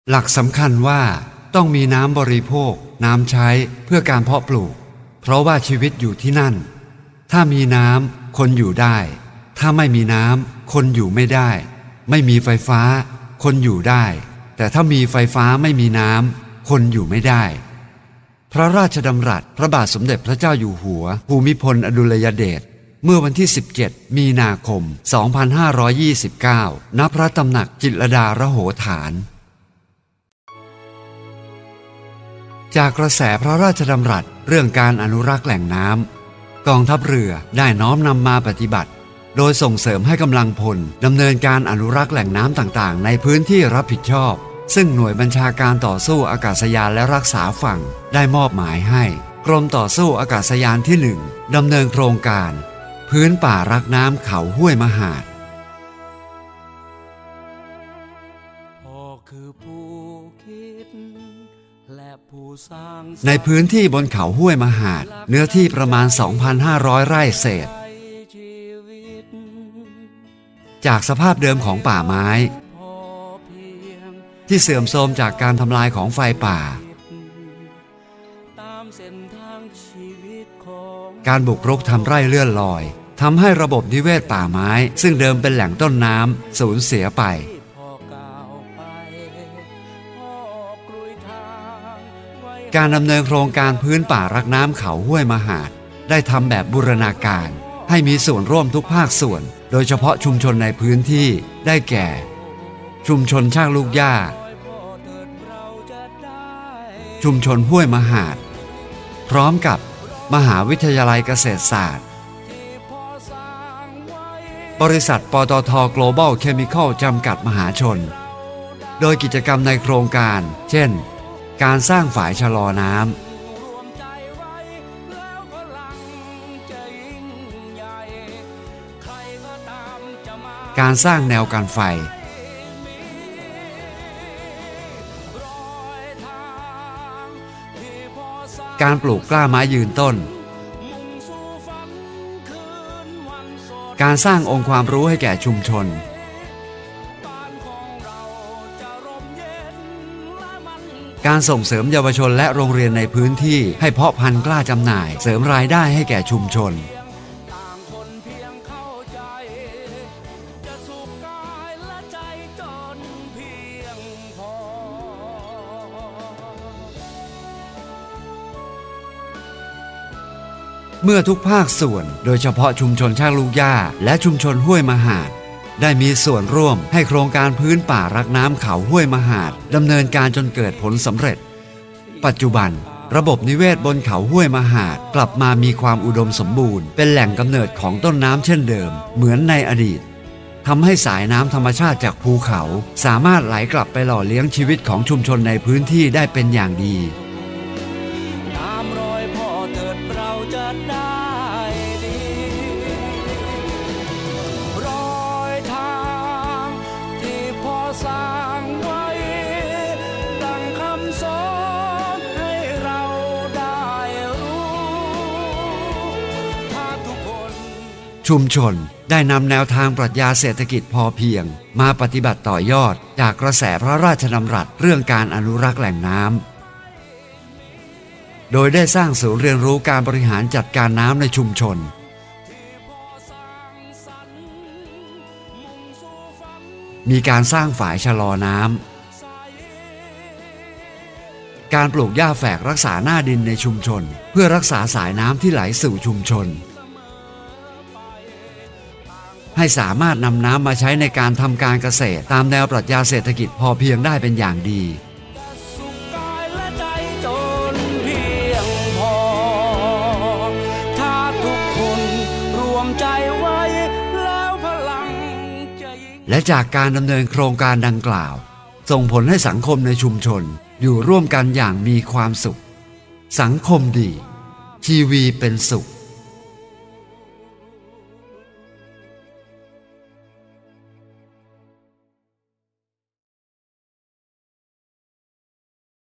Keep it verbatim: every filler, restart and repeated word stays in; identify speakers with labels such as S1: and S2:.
S1: หลักสำคัญว่าต้องมีน้ำบริโภคน้ำใช้เพื่อการเพาะปลูกเพราะว่าชีวิตอยู่ที่นั่นถ้ามีน้ำคนอยู่ได้ถ้าไม่มีน้ำคนอยู่ไม่ได้ไม่มีไฟฟ้าคนอยู่ได้แต่ถ้ามีไฟฟ้าไม่มีน้ำคนอยู่ไม่ได้พระราชดำรัสพระบาทสมเด็จพระเจ้าอยู่หัวภูมิพลอดุลยเดชเมื่อวันที่สิบเจ็ดมีนาคมสองพันห้าร้อยยี่สิบเก้าณพระตำหนักจิตรลดาระโหฐานจากกระแสพระราชดำรัสเรื่องการอนุรักษ์แหล่งน้ำกองทัพเรือได้น้อมนำมาปฏิบัติโดยส่งเสริมให้กำลังพลดำเนินการอนุรักษ์แหล่งน้ำต่างๆในพื้นที่รับผิดชอบซึ่งหน่วยบัญชาการต่อสู้อากาศยานและรักษาฝั่งได้มอบหมายให้กรมต่อสู้อากาศยานที่หนึ่งดำเนินโครงการพื้นป่ารักน้ำเขาห้วยมหาดในพื้นที่บนเขาห้วยมหาดเนื้อที่ประมาณ สองพันห้าร้อย ไร่เศษจากสภาพเดิมของป่าไม้ที่เสื่อมโทรมจากการทำลายของไฟป่าการบุกรุกทำไร่เลื่อนลอยทำให้ระบบนิเวศป่าไม้ซึ่งเดิมเป็นแหล่งต้นน้ำสูญเสียไปการดำเนินโครงการพื้นป่ารักน้ำเขาห้วยมหาดได้ทำแบบบูรณาการให้มีส่วนร่วมทุกภาคส่วนโดยเฉพาะชุมชนในพื้นที่ได้แก่ชุมชนช่างลูกหญ้าชุมชนห้วยมหาดพร้อมกับมหาวิทยาลัยเกษตรศาสตร์บริษัทปตท. Global Chemical จำกัดมหาชนโดยกิจกรรมในโครงการเช่นการสร้างฝายชะลอน้ำการสร้างแนวกันไฟการปลูกกล้าไม้ยืนต้นการสร้างองค์ความรู้ให้แก่ชุมชนการส่งเสริมเยาวชนและโรงเรียนในพื้นที่ให้เพาะพันธุ์กล้าจำหน่ายเสริมรายได้ให้แก่ชุมชนเมื่อทุกภาคส่วนโดยเฉพาะชุมชนช่างลูกหญ้าและชุมชนห้วยมหาดได้มีส่วนร่วมให้โครงการพื้นป่ารักน้ำเขาห้วยมหาดดำเนินการจนเกิดผลสำเร็จปัจจุบันระบบนิเวศบนเขาห้วยมหาดกลับมามีความอุดมสมบูรณ์เป็นแหล่งกำเนิดของต้นน้ำเช่นเดิมเหมือนในอดีตทำให้สายน้ำธรรมชาติจากภูเขาสามารถไหลกลับไปหล่อเลี้ยงชีวิตของชุมชนในพื้นที่ได้เป็นอย่างดีตามรอยพ่อเถิดเราจะได้ชุมชนได้นำแนวทางปรัชญาเศรษฐกิจพอเพียงมาปฏิบัติต่อยอดจากกระแสพระราชดำรัสเรื่องการอนุรักษ์แหล่งน้ำโดยได้สร้างศูนย์เรียนรู้การบริหารจัดการน้ำในชุมชนมีการสร้างฝายชะลอน้ำการปลูกหญ้าแฝกรักษาหน้าดินในชุมชนเพื่อรักษาสายน้ำที่ไหลสู่ชุมชนให้สามารถนำน้ำมาใช้ในการทำการเกษตรตามแนวปรัชญาเศรษฐกิจพอเพียงได้เป็นอย่างดีและจากการดำเนินโครงการดังกล่าวส่งผลให้สังคมในชุมชนอยู่ร่วมกันอย่างมีความสุขสังคมดีชีวีเป็นสุข